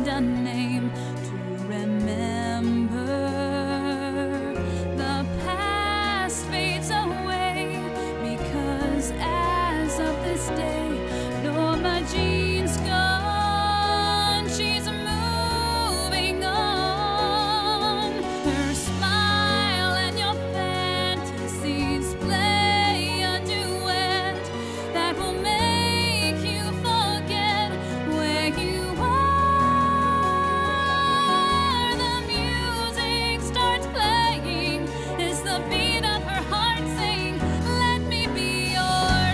and a name to remember. The past fades away because as of this day, Norma Jean's gone. She's moving on. Her smile and your fantasies play a duet that will make you forget where you are. The music starts playing. It's the beat of her heart saying, "Let me be your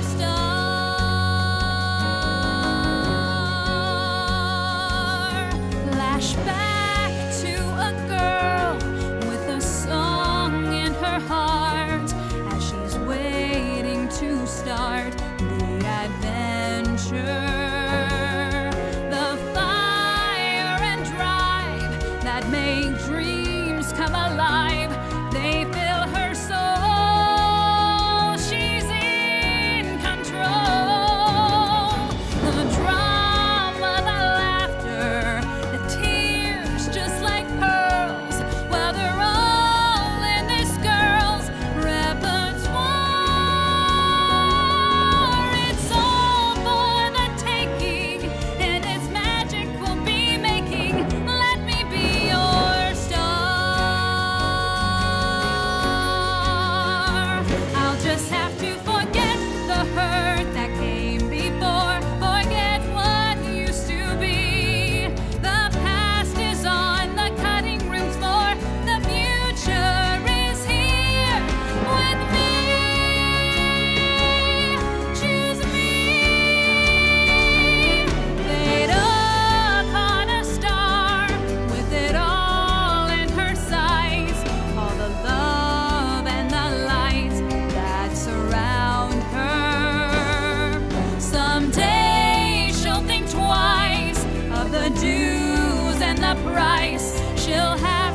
star." Flashback to a girl with a song in her heart as she's waiting to start the adventure. The fire and drive that make dreams come alive, they fill her soul. She's in control. The drama, the laughter, the tears just like pearls. Well, they're all in this girl's repertoire. It's all for the taking, and its magic will be making. Let me be your star. I'll just have to forget the hurt that came before, forget what used to be. The past is on the cutting room floor. The future is here with me. Choose me. Fade upon a star with it all in her sights. All the love and the light that surround her. Someday she'll think twice of the dues and the price she'll have